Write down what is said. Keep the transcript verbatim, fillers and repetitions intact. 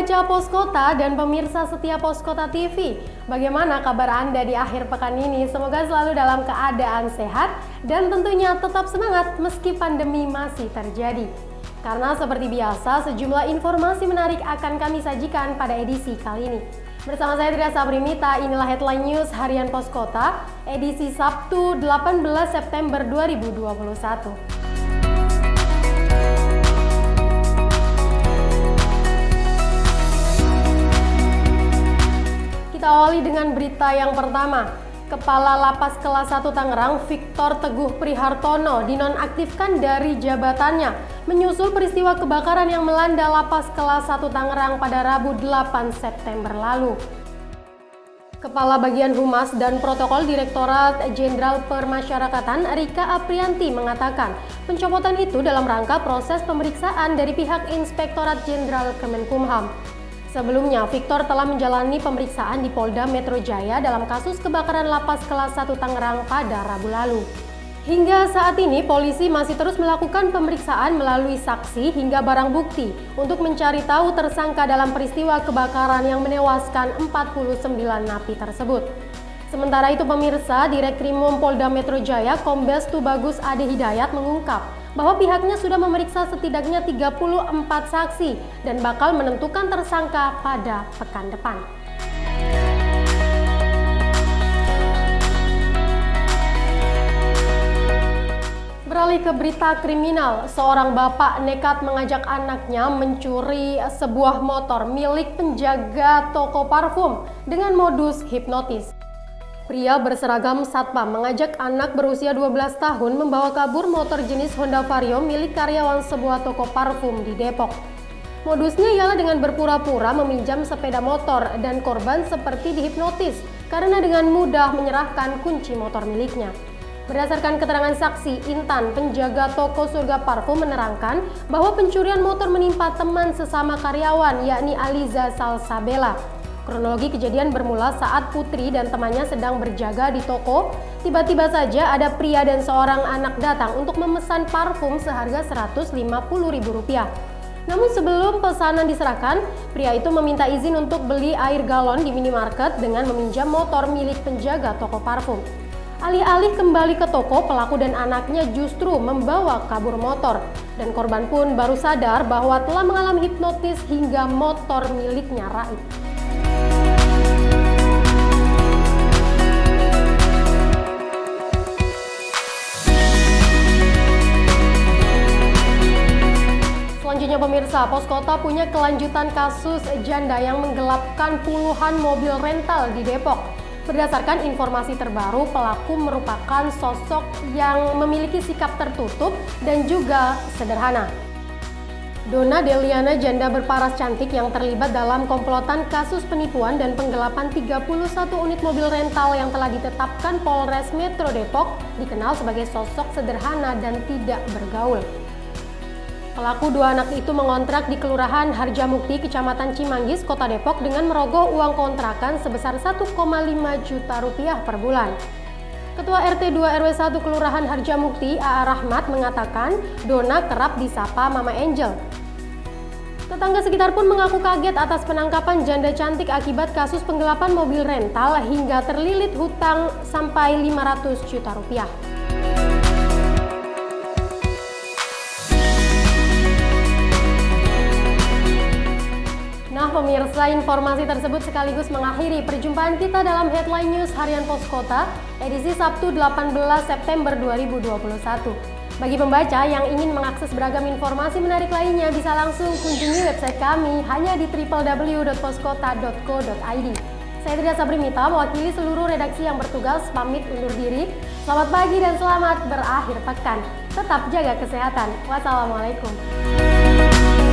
pembaca Pos Kota dan pemirsa setia Pos Kota T V, bagaimana kabar Anda di akhir pekan ini? Semoga selalu dalam keadaan sehat dan tentunya tetap semangat meski pandemi masih terjadi. Karena seperti biasa, sejumlah informasi menarik akan kami sajikan pada edisi kali ini. Bersama saya Tria Sabrimita, inilah Headline News Harian Pos Kota, edisi Sabtu delapan belas September dua ribu dua puluh satu. Kita awali dengan berita yang pertama. Kepala Lapas Kelas satu Tangerang, Victor Teguh Prihartono, dinonaktifkan dari jabatannya menyusul peristiwa kebakaran yang melanda Lapas Kelas satu Tangerang pada Rabu delapan September lalu. Kepala Bagian Humas dan Protokol Direktorat Jenderal Permasyarakatan Rika Aprianti mengatakan pencopotan itu dalam rangka proses pemeriksaan dari pihak Inspektorat Jenderal Kemenkumham. Sebelumnya, Victor telah menjalani pemeriksaan di Polda Metro Jaya dalam kasus kebakaran Lapas Kelas satu Tangerang pada Rabu lalu. Hingga saat ini, polisi masih terus melakukan pemeriksaan melalui saksi hingga barang bukti untuk mencari tahu tersangka dalam peristiwa kebakaran yang menewaskan empat puluh sembilan napi tersebut. Sementara itu pemirsa, Direkrimum Polda Metro Jaya Kombes Tubagus Ade Hidayat mengungkap bahwa pihaknya sudah memeriksa setidaknya tiga puluh empat saksi dan bakal menentukan tersangka pada pekan depan. Beralih ke berita kriminal, seorang bapak nekat mengajak anaknya mencuri sebuah motor milik penjaga toko parfum dengan modus hipnotis. Pria berseragam satpam mengajak anak berusia dua belas tahun membawa kabur motor jenis Honda Vario milik karyawan sebuah toko parfum di Depok. Modusnya ialah dengan berpura-pura meminjam sepeda motor dan korban seperti dihipnotis karena dengan mudah menyerahkan kunci motor miliknya. Berdasarkan keterangan saksi, Intan, penjaga toko Surga Parfum menerangkan bahwa pencurian motor menimpa teman sesama karyawan yakni Aliza Salsabella. Kronologi kejadian bermula saat Putri dan temannya sedang berjaga di toko. Tiba-tiba saja ada pria dan seorang anak datang untuk memesan parfum seharga seratus lima puluh ribu rupiah. Namun sebelum pesanan diserahkan, pria itu meminta izin untuk beli air galon di minimarket dengan meminjam motor milik penjaga toko parfum. Alih-alih kembali ke toko, pelaku dan anaknya justru membawa kabur motor. Dan korban pun baru sadar bahwa telah mengalami hipnotis hingga motor miliknya raib. Selanjutnya pemirsa, Pos Kota punya kelanjutan kasus janda yang menggelapkan puluhan mobil rental di Depok. Berdasarkan informasi terbaru, pelaku merupakan sosok yang memiliki sikap tertutup dan juga sederhana. Dona Deliana, janda berparas cantik yang terlibat dalam komplotan kasus penipuan dan penggelapan tiga puluh satu unit mobil rental yang telah ditetapkan Polres Metro Depok, dikenal sebagai sosok sederhana dan tidak bergaul. Pelaku dua anak itu mengontrak di Kelurahan Harjamukti, Kecamatan Cimanggis, Kota Depok dengan merogoh uang kontrakan sebesar satu koma lima juta rupiah per bulan. Ketua R T dua R W satu Kelurahan Harjamukti, A A Rahmat, mengatakan Dona kerap disapa Mama Angel. Tetangga sekitar pun mengaku kaget atas penangkapan janda cantik akibat kasus penggelapan mobil rental hingga terlilit hutang sampai lima ratus juta rupiah. Nah pemirsa, informasi tersebut sekaligus mengakhiri perjumpaan kita dalam Headline News Harian Pos Kota edisi Sabtu delapan belas September dua ribu dua puluh satu. Bagi pembaca yang ingin mengakses beragam informasi menarik lainnya bisa langsung kunjungi website kami hanya di w w w dot poskota dot co dot i d. Saya Tria Sabrimita mewakili seluruh redaksi yang bertugas pamit undur diri. Selamat pagi dan selamat berakhir pekan. Tetap jaga kesehatan. Wassalamualaikum.